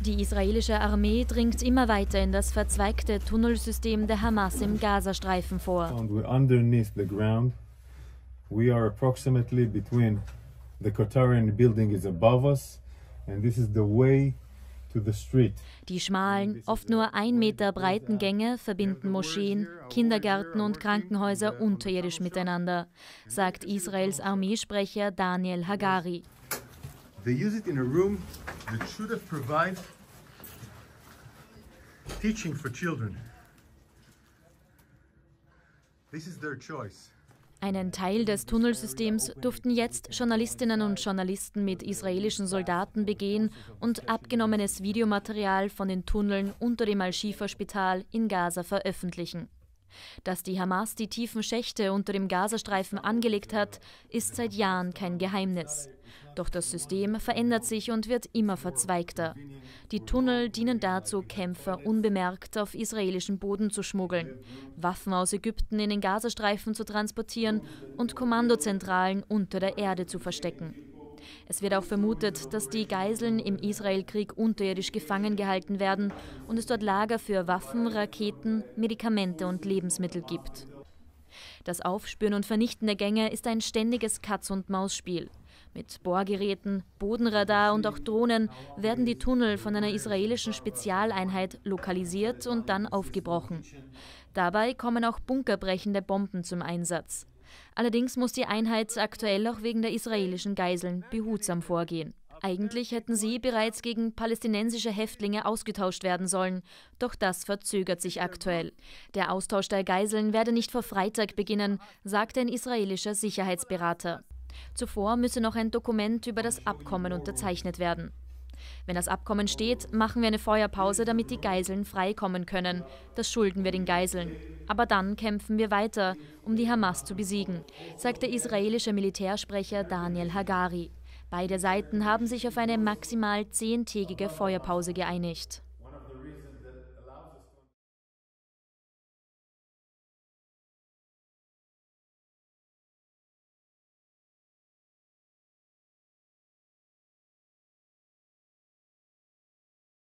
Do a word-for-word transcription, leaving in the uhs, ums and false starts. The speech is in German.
Die israelische Armee dringt immer weiter in das verzweigte Tunnelsystem der Hamas im Gazastreifen vor. And we're underneath the ground. We are approximately between the Qatarian building is above us, and this is the way to the street. Die schmalen, oft nur ein Meter breiten Gänge verbinden Moscheen, Kindergärten und Krankenhäuser unterirdisch miteinander, sagt Israels Armeesprecher Daniel Hagari. They use it in a room that should have provided teaching for children. This is their choice. Einen Teil des Tunnelsystems durften jetzt Journalistinnen und Journalisten mit israelischen Soldaten begehen und abgenommenes Videomaterial von den Tunneln unter dem Al-Shifa-Spital in Gaza veröffentlichen. Dass die Hamas die tiefen Schächte unter dem Gazastreifen angelegt hat, ist seit Jahren kein Geheimnis. Doch das System verändert sich und wird immer verzweigter. Die Tunnel dienen dazu, Kämpfer unbemerkt auf israelischen Boden zu schmuggeln, Waffen aus Ägypten in den Gazastreifen zu transportieren und Kommandozentralen unter der Erde zu verstecken. Es wird auch vermutet, dass die Geiseln im Israelkrieg unterirdisch gefangen gehalten werden und es dort Lager für Waffen, Raketen, Medikamente und Lebensmittel gibt. Das Aufspüren und Vernichten der Gänge ist ein ständiges Katz-und-Maus-Spiel. Mit Bohrgeräten, Bodenradar und auch Drohnen werden die Tunnel von einer israelischen Spezialeinheit lokalisiert und dann aufgebrochen. Dabei kommen auch bunkerbrechende Bomben zum Einsatz. Allerdings muss die Einheit aktuell auch wegen der israelischen Geiseln behutsam vorgehen. Eigentlich hätten sie bereits gegen palästinensische Häftlinge ausgetauscht werden sollen, doch das verzögert sich aktuell. Der Austausch der Geiseln werde nicht vor Freitag beginnen, sagte ein israelischer Sicherheitsberater. Zuvor müsse noch ein Dokument über das Abkommen unterzeichnet werden. Wenn das Abkommen steht, machen wir eine Feuerpause, damit die Geiseln freikommen können. Das schulden wir den Geiseln. Aber dann kämpfen wir weiter, um die Hamas zu besiegen, sagt der israelische Militärsprecher Daniel Hagari. Beide Seiten haben sich auf eine maximal zehntägige Feuerpause geeinigt.